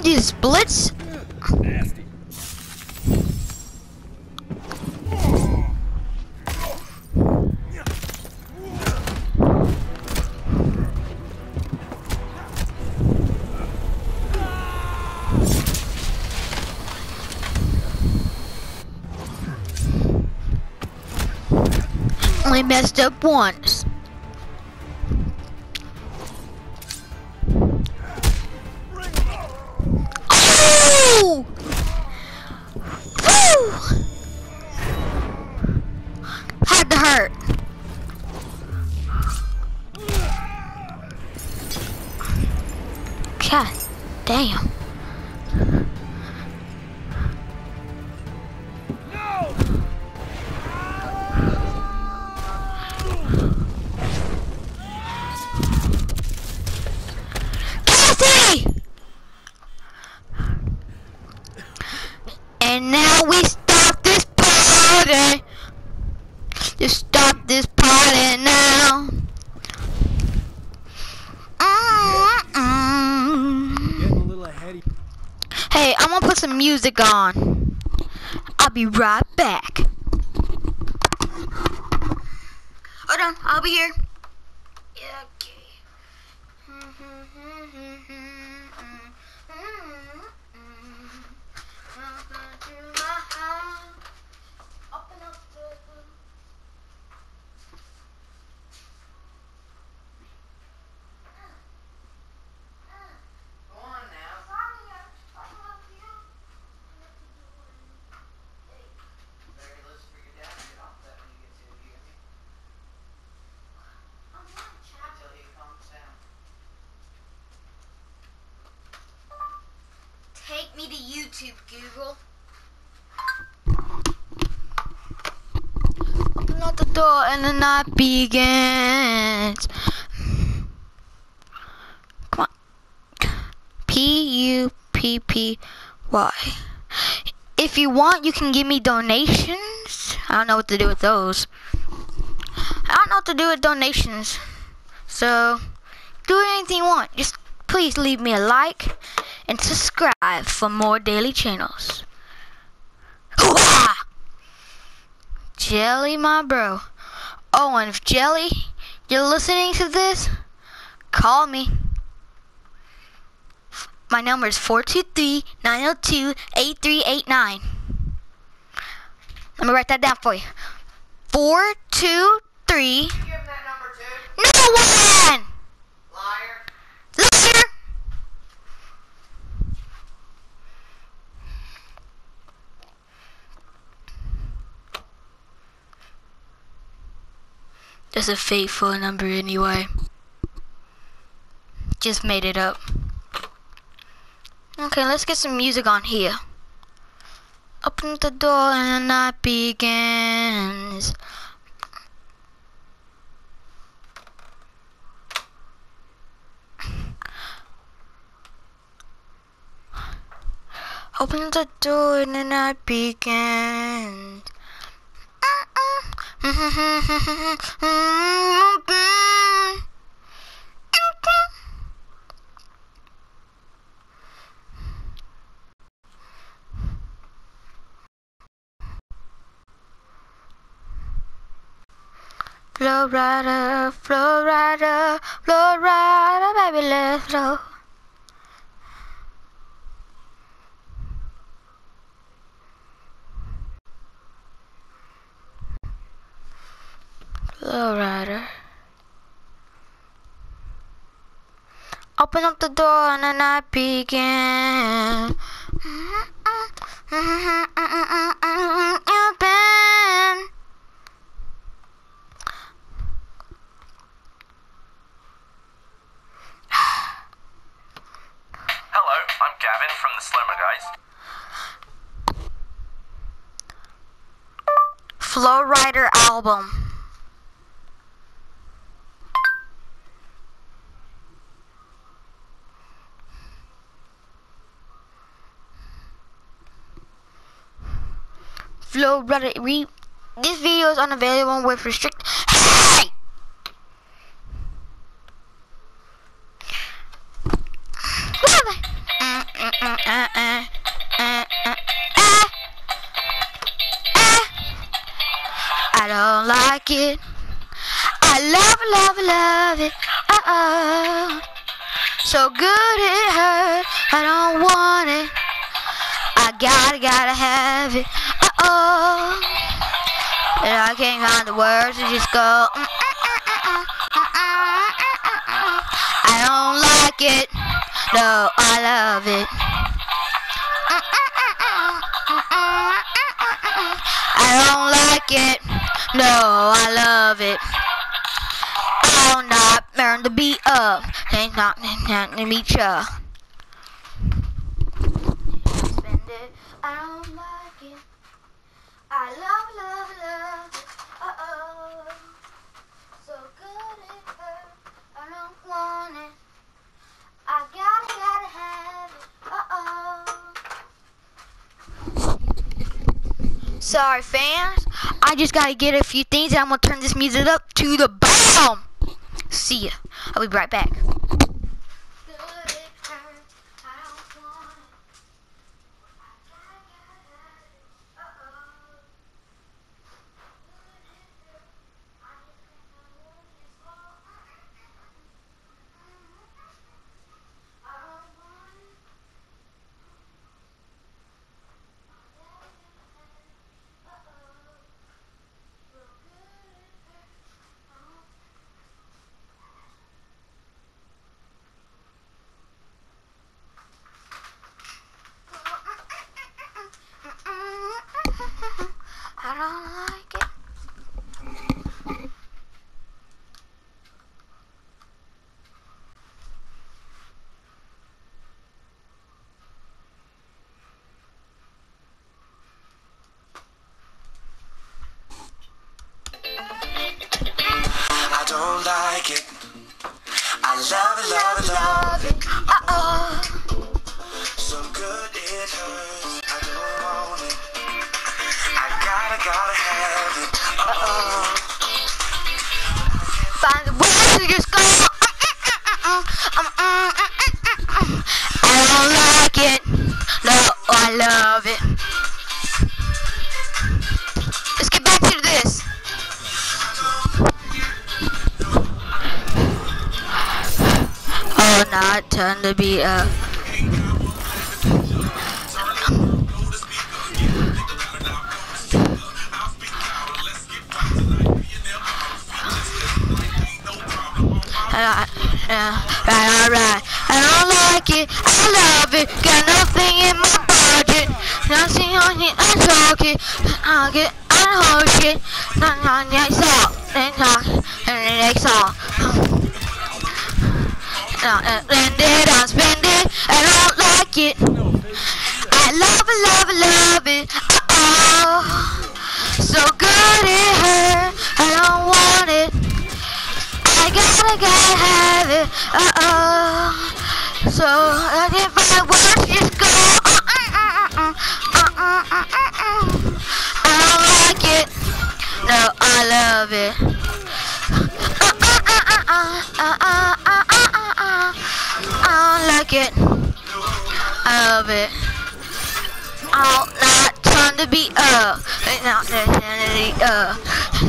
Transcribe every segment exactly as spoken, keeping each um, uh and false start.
do splits? Nasty. Only messed up once. Oh! Woo! Had to hurt. God damn. And now we stop this party. Just stop this party now. Mm-mm. Getting a little ahead of you. Hey, I'm gonna put some music on. I'll be right back. Hold on, I'll be here. Yeah, okay. Open up the Go on now. Very list for your dad to get off that when he gets here, do you hear me? Until he calms down. Take me to YouTube, Google. Open up the door and the night begins. Come on. P U P P Y. If you want, you can give me donations. I don't know what to do with those. I don't know what to do with donations. So, do anything you want. Just please leave me a like and subscribe for more daily channels. Hoo-ha! Jelly, my bro. Oh, and if Jelly, you're listening to this, call me. My number is four two three, nine zero two, eight three eight nine. Let me write that down for you. four two three. Give him that number too. No one! Liar. Liar! That's a fake phone number anyway. Just made it up. Okay, let's get some music on here. Open the door and the night begins. Open the door and the night begins. Flow rider, flow rider, flow rider, baby, let's flow. Flow rider. Open up the door and the night begins. Open. Hello, I'm Gavin from the Slimmer Guys. Flow Rider album. Flow Rider. Re this video is unavailable with restrict. Hey! What am I? I don't like it. I love it, love it, love it. Uh-oh. So good it hurt. I don't want it. I gotta, gotta have it. Uh-oh. And I can't find the words to just go. Mm, mm, mm, mm, mm, mm, mm, mm. I don't like it. No, I love it. Mm, mm, mm, mm, mm, mm, mm, mm. I don't like it. No, I love it. I will not burn the beat up. Ain't not not to meet ya. Spend it. I don't like it. I love, love, love it. Uh oh. So good it hurt. I don't want it. I gotta, gotta have it. Uh oh. Sorry, fans. I just gotta get a few things and I'm gonna turn this music up to the bomb. See ya. I'll be right back. I don't like it. I don't like it. I love it, love it, love it. Uh-oh. So good it hurts. I don't want it. I gotta, gotta have it. Uh-oh. Find the words to just go. I don't like it. No, I love it. Let's get back to this. Oh, not turn the beat up. Uh, uh, right, alright. I don't like it. I love it. Got nothing in my budget. Nothing on it. I talk it. I get. I hold it. Not on the next song. Then talk. And the next song. Spend it. I spend it. I don't like it. I love it, love it, love it. Uh oh. So good it hurt. I don't want it. I gotta, gotta have it. Uh oh. So I can find words, just go. Uh uh uh uh uh uh uh. I don't like it. No, I love it. Uh uh uh uh uh uh uh uh uh. I don't like it. I love it. I'll not turn the beat up. Not turn the beat up.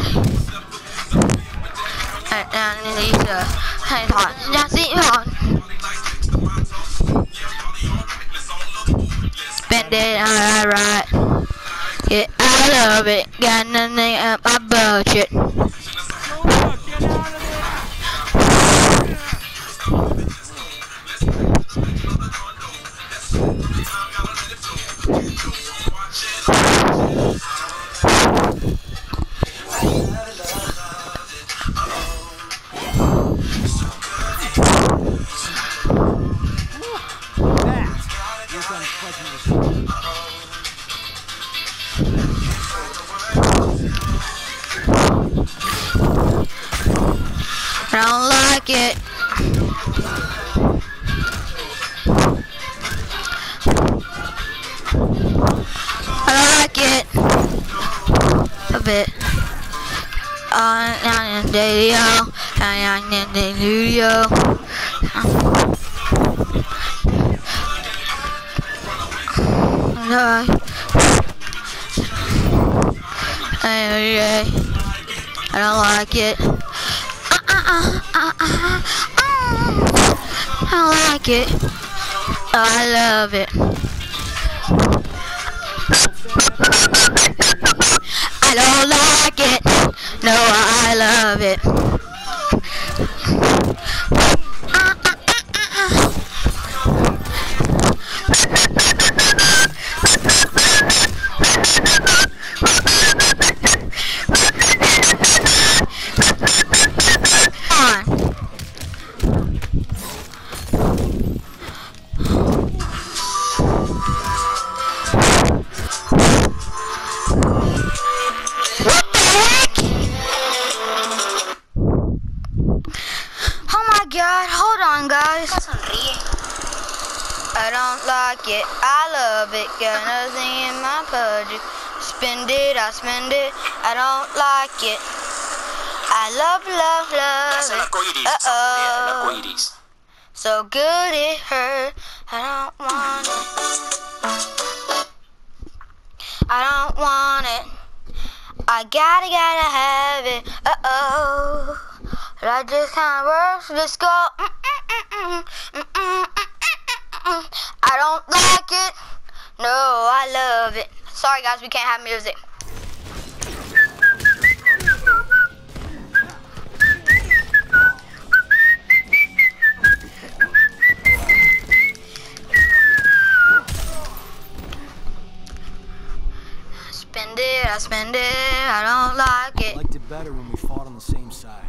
And Lisa, hang on, that's it on. Spend it alright. Yeah, I love it. Got nothing up my budget. I don't like it. I don't like it. A bit. Uh, down in the video. Down in the video. No. Anyway. I don't like it. Uh, uh, uh, uh, uh, I don't like it. Oh, I love it. I don't like it. No, I love it. Uh, uh, uh, uh. I don't like it, I love it, got nothing in my budget. Spend it, I spend it, I don't like it. I love, love, love it. Uh-oh. So good it hurt, I don't want it. I don't want it. I gotta, gotta have it. Uh-oh. That just kinda works, let's go. Mm-mm-mm-mm, mm-mm-mm-mm. I don't like it. No, I love it. Sorry guys, we can't have music. Spend it, I spend it, I don't like it. I liked it better when we fought on the same side.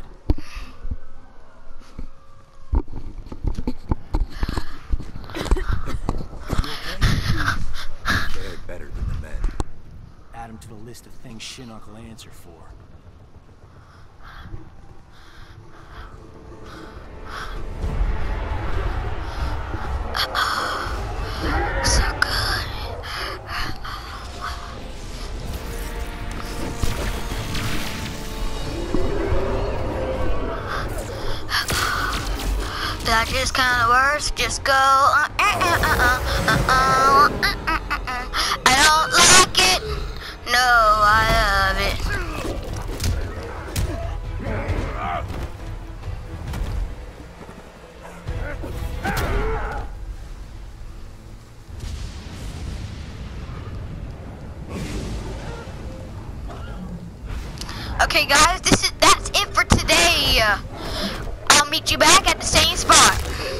Better than the men. Add him to the list of things Shinnok will answer for. So good. That just kind of works. Just go. Uh, uh, uh, uh, uh, uh, uh, uh, uh. I don't like it. No, I love it. Okay, guys, this is that's it for today. I'll meet you back at the same spot.